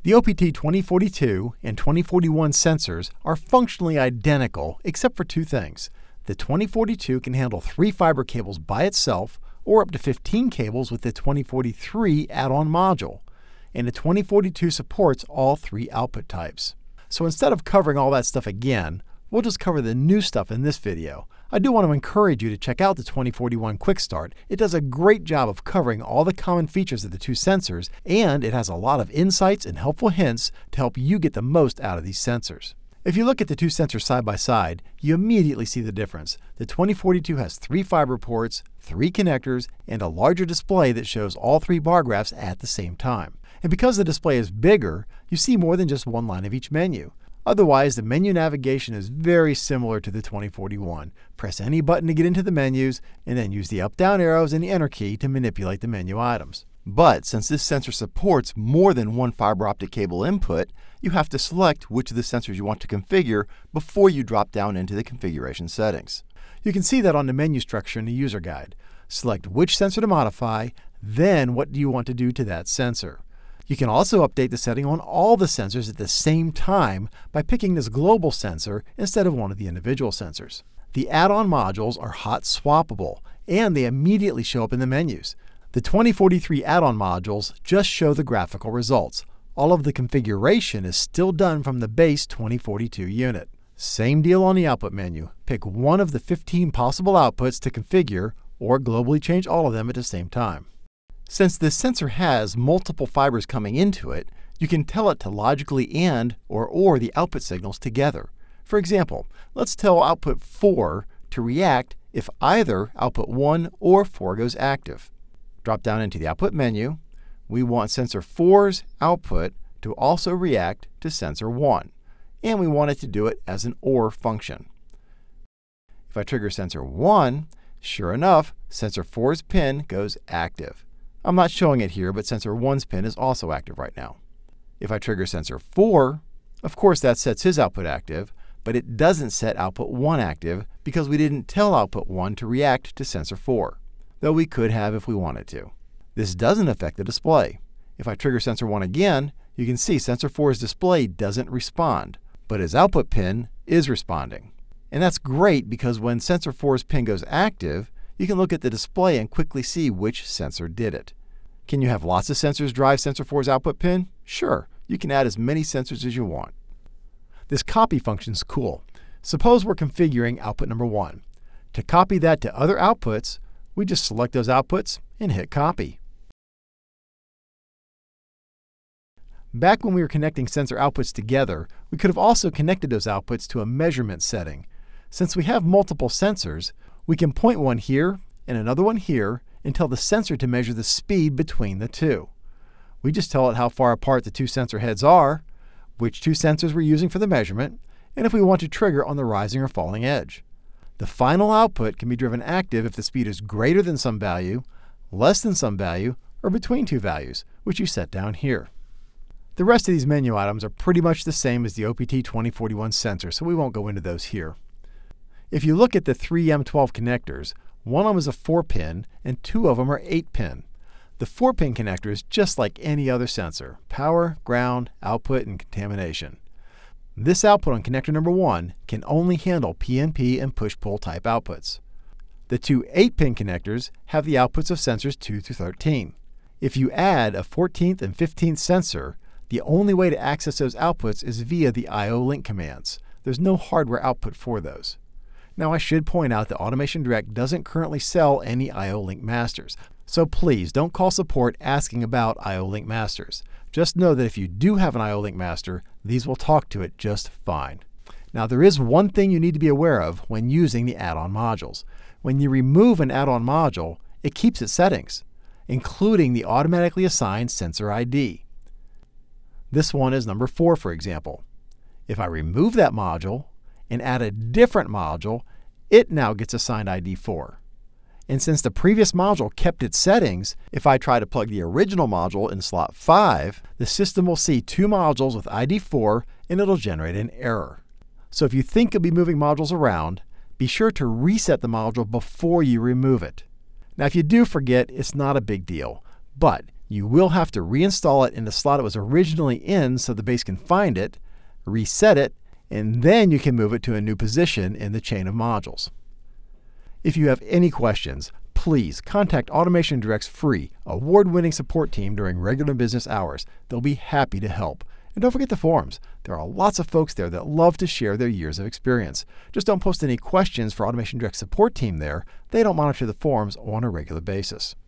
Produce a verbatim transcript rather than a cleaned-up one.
The O P T twenty forty-two and twenty forty-one sensors are functionally identical except for two things. The twenty forty-two can handle three fiber cables by itself or up to fifteen cables with the twenty forty-three add-on module, and the twenty forty-two supports all three output types. So instead of covering all that stuff again, we'll just cover the new stuff in this video. I do want to encourage you to check out the twenty forty-one Quick Start. It does a great job of covering all the common features of the two sensors, and it has a lot of insights and helpful hints to help you get the most out of these sensors. If you look at the two sensors side by side, you immediately see the difference. The twenty forty-two has three fiber ports, three connectors, and a larger display that shows all three bar graphs at the same time. And because the display is bigger, you see more than just one line of each menu. Otherwise, the menu navigation is very similar to the twenty forty-one. Press any button to get into the menus, and then use the up-down arrows and the enter key to manipulate the menu items. But since this sensor supports more than one fiber optic cable input, you have to select which of the sensors you want to configure before you drop down into the configuration settings. You can see that on the menu structure in the user guide. Select which sensor to modify, then what do you want to do to that sensor. You can also update the setting on all the sensors at the same time by picking this global sensor instead of one of the individual sensors. The add-on modules are hot swappable, and they immediately show up in the menus. The twenty forty-three add-on modules just show the graphical results. All of the configuration is still done from the base twenty forty-two unit. Same deal on the output menu. Pick one of the fifteen possible outputs to configure, or globally change all of them at the same time. Since this sensor has multiple fibers coming into it, you can tell it to logically AND or OR the output signals together. For example, let's tell output four to react if either output one or four goes active. Drop down into the output menu. We want sensor four's output to also react to sensor one, and we want it to do it as an OR function. If I trigger sensor one, sure enough, sensor four's pin goes active. I'm not showing it here, but sensor one's pin is also active right now. If I trigger sensor four, of course that sets his output active, but it doesn't set output one active because we didn't tell output one to react to sensor four, though we could have if we wanted to. This doesn't affect the display. If I trigger sensor one again, you can see sensor four's display doesn't respond, but his output pin is responding. And that's great because when sensor four's pin goes active, you can look at the display and quickly see which sensor did it. Can you have lots of sensors drive sensor four's output pin? Sure, you can add as many sensors as you want. This copy function is cool. Suppose we're configuring output number one. To copy that to other outputs, we just select those outputs and hit copy. Back when we were connecting sensor outputs together, we could have also connected those outputs to a measurement setting. Since we have multiple sensors, we can point one here and another one here and tell the sensor to measure the speed between the two. We just tell it how far apart the two sensor heads are, which two sensors we're using for the measurement, and if we want to trigger on the rising or falling edge. The final output can be driven active if the speed is greater than some value, less than some value, or between two values, which you set down here. The rest of these menu items are pretty much the same as the O P T twenty forty-one sensor, so we won't go into those here. If you look at the three M twelve connectors, one of them is a four pin and two of them are eight pin. The four pin connector is just like any other sensor: power, ground, output, and contamination. This output on connector number one can only handle P N P and push-pull type outputs. The two eight pin connectors have the outputs of sensors two through thirteen. If you add a fourteenth and fifteenth sensor, the only way to access those outputs is via the I O link commands. There's no hardware output for those. Now I should point out that Automation Direct doesn't currently sell any I O link masters, so please don't call support asking about I O link masters. Just know that if you do have an I O link master, these will talk to it just fine. Now there is one thing you need to be aware of when using the add-on modules. When you remove an add-on module, it keeps its settings, including the automatically assigned sensor I D. This one is number four, for example. If I remove that module and add a different module, it now gets assigned I D four. And since the previous module kept its settings, if I try to plug the original module in slot five, the system will see two modules with I D four and it'll generate an error. So if you think you'll be moving modules around, be sure to reset the module before you remove it. Now if you do forget, it's not a big deal, but You will have to reinstall it in the slot it was originally in so the base can find it, reset it, and then you can move it to a new position in the chain of modules. If you have any questions, please contact Automation Direct's free, award-winning support team during regular business hours. They'll be happy to help. And don't forget the forums. There are lots of folks there that love to share their years of experience. Just don't post any questions for Automation Direct's support team there. They don't monitor the forums on a regular basis.